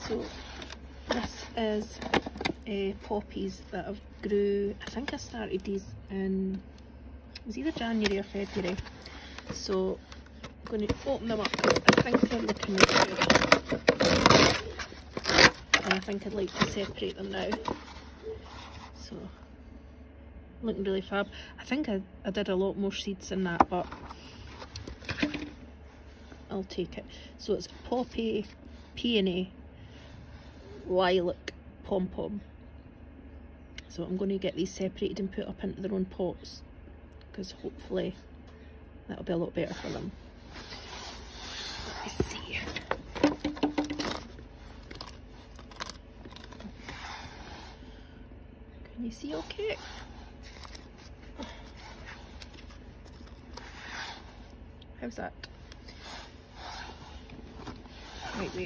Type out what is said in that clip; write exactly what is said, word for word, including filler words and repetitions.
So this is uh, poppies that I've grew. I think I started these in, it was either January or February. So I'm going to open them up because I think they're looking really good. And I think I'd like to separate them now. So looking really fab. I think I, I did a lot more seeds than that, but I'll take it. So it's Poppy, Peony, Lilac, Pompom. So I'm going to get these separated and put up into their own pots, because hopefully that'll be a lot better for them. Let me see. Can you see okay? How's that?